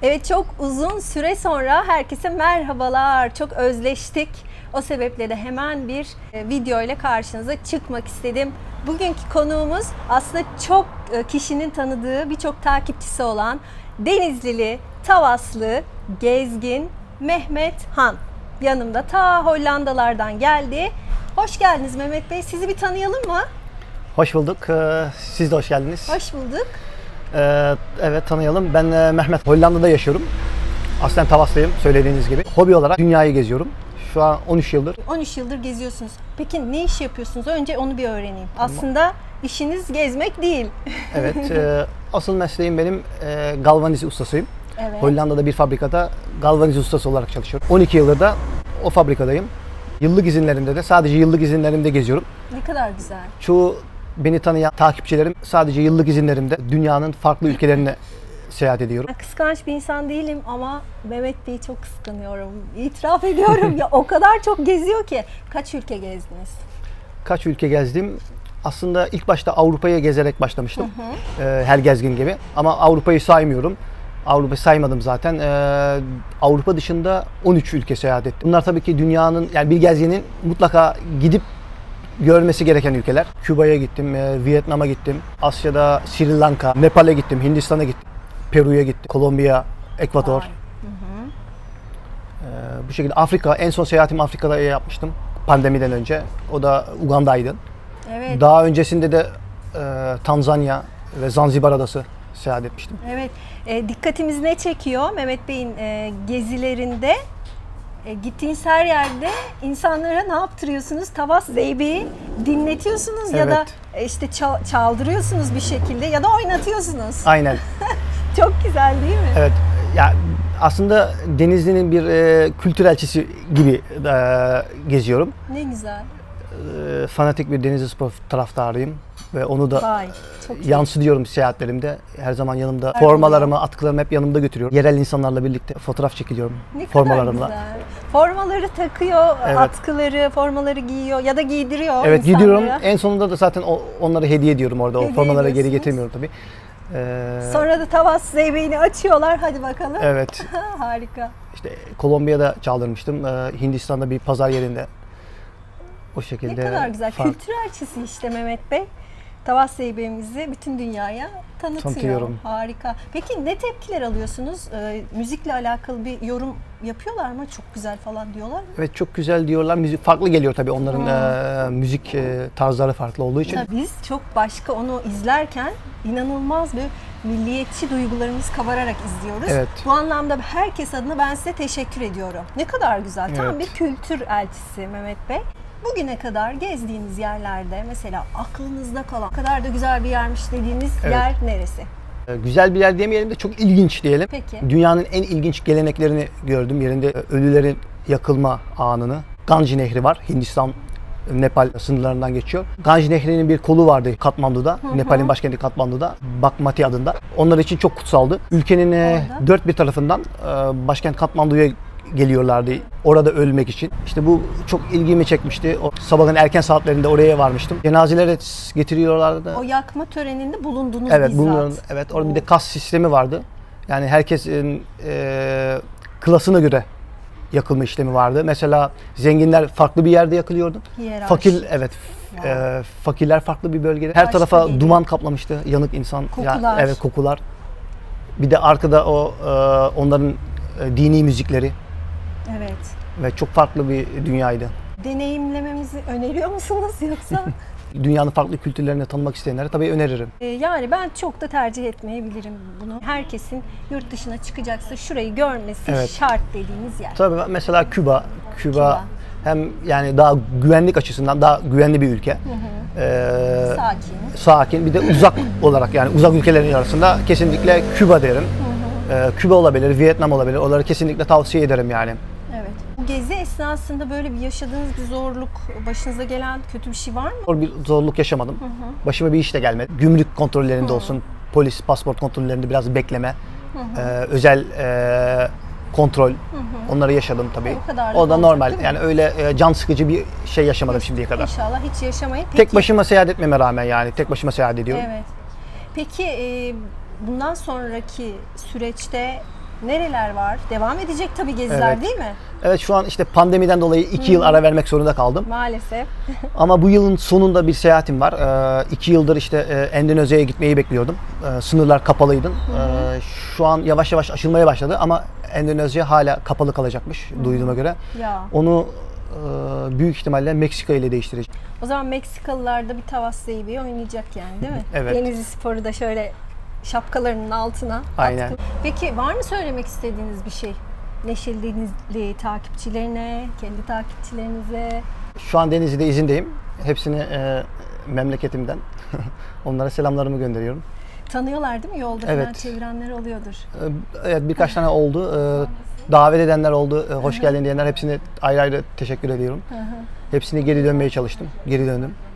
Evet, çok uzun süre sonra herkese merhabalar. Çok özleştik. O sebeple de hemen bir video ile karşınıza çıkmak istedim. Bugünkü konuğumuz aslında çok kişinin tanıdığı, birçok takipçisi olan Denizlili, Tavaslı, gezgin Mehmet Han. Yanımda ta Hollandalardan geldi. Hoş geldiniz Mehmet Bey. Sizi bir tanıyalım mı? Hoş bulduk. Siz de hoş geldiniz. Hoş bulduk. Evet, tanıyalım. Ben Mehmet. Hollanda'da yaşıyorum. Aslen Tavaslıyım söylediğiniz gibi. Hobi olarak dünyayı geziyorum. Şu an 13 yıldır. 13 yıldır geziyorsunuz. Peki ne iş yapıyorsunuz? Önce onu bir öğreneyim. Aslında işiniz gezmek değil. Evet. Asıl mesleğim benim galvanize ustasıyım. Evet. Hollanda'da bir fabrikada galvanize ustası olarak çalışıyorum. 12 yıldır da o fabrikadayım. Yıllık izinlerimde de sadece yıllık izinlerimde geziyorum. Ne kadar güzel. Çoğu beni tanıyan takipçilerim sadece yıllık izinlerimde dünyanın farklı ülkelerine seyahat ediyorum. Ben kıskanç bir insan değilim ama Mehmet Bey'i çok kıskanıyorum. İtiraf ediyorum ya, o kadar çok geziyor ki. Kaç ülke gezdiniz? Kaç ülke gezdim? Aslında ilk başta Avrupa'ya gezerek başlamıştım. Her gezgin gibi. Ama Avrupa'yı saymıyorum. Avrupa'yı saymadım zaten. Avrupa dışında 13 ülke seyahat ettim. Bunlar tabii ki dünyanın, yani bir gezginin mutlaka gidip görmesi gereken ülkeler. Küba'ya gittim, Vietnam'a gittim, Asya'da Sri Lanka, Nepal'e gittim, Hindistan'a gittim, Peru'ya gittim, Kolombiya, Ekvador. Bu şekilde Afrika, en son seyahatimi Afrika'da yapmıştım pandemiden önce. O da Uganda'ydı. Evet. Daha öncesinde de Tanzanya ve Zanzibar adası seyahat etmiştim. Evet. Dikkatimiz ne çekiyor Mehmet Bey'in gezilerinde? Gittiğiniz her yerde insanlara ne yaptırıyorsunuz? Tavas Zeybe'yi dinletiyorsunuz ya da işte çaldırıyorsunuz bir şekilde ya da oynatıyorsunuz. Aynen. Çok güzel değil mi? Evet. Ya aslında Denizli'nin bir kültür elçisi gibi geziyorum. Ne güzel. Fanatik bir Denizlispor taraftarıyım ve onu da Vay, çok yansıtıyorum seyahatlerimde. Her zaman yanımda formalarımı, atkılarımı hep yanımda götürüyorum. Yerel insanlarla birlikte fotoğraf çekiliyorum ne kadar formalarımla. güzel. Formaları takıyor, Evet. Atkıları, formaları giyiyor ya da giydiriyor Evet, insanlara. gidiyorum. En sonunda da zaten onları hediye ediyorum orada. Hediye O formaları geri ediyorsunuz. getirmiyorum tabii. Sonra da Tavas Zeybe'ini açıyorlar. Hadi bakalım. Evet. Harika. İşte Kolombiya'da çaldırmıştım. Hindistan'da bir pazar yerinde. O şekilde. Ne kadar güzel. Kültür elçisi işte Mehmet Bey. Tavas Zeybe'mizi bütün dünyaya tanıtıyor. Tanıtıyorum. Harika. Peki ne tepkiler alıyorsunuz? Müzikle alakalı bir yorum yapıyorlar mı? Çok güzel falan diyorlar mı? Evet, çok güzel diyorlar. Müzik farklı geliyor tabii, onların müzik tarzları farklı olduğu için. Biz çok başka, onu izlerken inanılmaz bir milliyetçi duygularımız kabararak izliyoruz. Evet. Bu anlamda herkes adına ben size teşekkür ediyorum. Ne kadar güzel. Tam Evet. bir kültür elçisi Mehmet Bey. Bugüne kadar gezdiğiniz yerlerde mesela aklınızda kalan, o kadar da güzel bir yermiş dediğiniz yer neresi? Güzel bir yer demeyelim de çok ilginç diyelim. Peki. Dünyanın en ilginç geleneklerini gördüm. Yerinde ölülerin yakılma anını. Ganj Nehri var. Hindistan, Nepal sınırlarından geçiyor. Ganj Nehri'nin bir kolu vardı Katmandu'da. Nepal'in başkenti Katmandu'da. Bakmati adında. Onlar için çok kutsaldı. Ülkenin dört bir tarafından başkent Katmandu'ya geliyorlardı orada ölmek için. İşte bu çok ilgimi çekmişti. O sabahın erken saatlerinde oraya varmıştım. Cenazeleri getiriyorlardı. O yakma töreninde bulundunuz Evet, bizzat. evet. Orada bir de kas sistemi vardı. Yani herkesin klasına göre yakılma işlemi vardı. Mesela zenginler farklı bir yerde yakılıyordu. Hiyerarşi. Fakirler farklı bir bölgede. Her tarafa geliyor. duman kaplamıştı. Yanık insan. Kokular. Evet, kokular. Bir de arkada onların dini müzikleri. Evet. Ve çok farklı bir dünyaydı. Deneyimlememizi öneriyor musunuz yoksa? Dünyanın farklı kültürlerini tanımak isteyenlere tabii öneririm. Yani ben çok da tercih etmeyebilirim bunu. Herkesin yurt dışına çıkacaksa şurayı görmesi şart dediğiniz yer. Tabii mesela Küba hem yani daha güvenlik açısından daha güvenli bir ülke. Sakin. Sakin. Bir de uzak olarak, yani uzak ülkelerin arasında kesinlikle Küba derim. Küba olabilir, Vietnam olabilir. Onları kesinlikle tavsiye ederim yani. Evet. Bu gezi esnasında böyle bir yaşadığınız bir zorluk, başınıza gelen kötü bir şey var mı? Bir zorluk yaşamadım. Başıma bir iş de gelmedi. Gümrük kontrollerinde olsun, polis, pasport kontrollerinde biraz bekleme, özel kontrol, onları yaşadım tabii. O kadar da O da olacak, normal. değil mi? Yani öyle can sıkıcı bir şey yaşamadım şimdiye kadar. İnşallah hiç yaşamayın. Peki, Tek başıma seyahat etmeme rağmen, yani tek başıma seyahat ediyorum. Evet. Peki bundan sonraki süreçte Nereler var? Devam edecek tabii geziler Evet. değil mi? Evet, şu an işte pandemiden dolayı 2 yıl ara vermek zorunda kaldım. Maalesef. Ama bu yılın sonunda bir seyahatim var. 2 yıldır işte Endonezya'ya gitmeyi bekliyordum. Sınırlar kapalıydı. Şu an yavaş yavaş açılmaya başladı ama Endonezya hala kapalı kalacakmış duyduğuma göre. Ya. Onu büyük ihtimalle Meksika ile değiştireceğim. O zaman Meksikalılar da bir Tavaslı'yı oynayacak yani değil mi? Evet. Denizli Sporu da şöyle şapkalarının altına Aynen. atkı. Peki var mı söylemek istediğiniz bir şey? Neşeli Denizli takipçilerine, kendi takipçilerinize? Şu an Denizli'de izindeyim. Hepsini memleketimden onlara selamlarımı gönderiyorum. Tanıyorlar değil mi? Yolda falan Evet. çevirenler oluyordur. Evet, birkaç tane oldu. Davet edenler oldu. Hoş geldin diyenler, hepsine ayrı ayrı teşekkür ediyorum. Hepsine geri dönmeye çalıştım. Geri döndüm.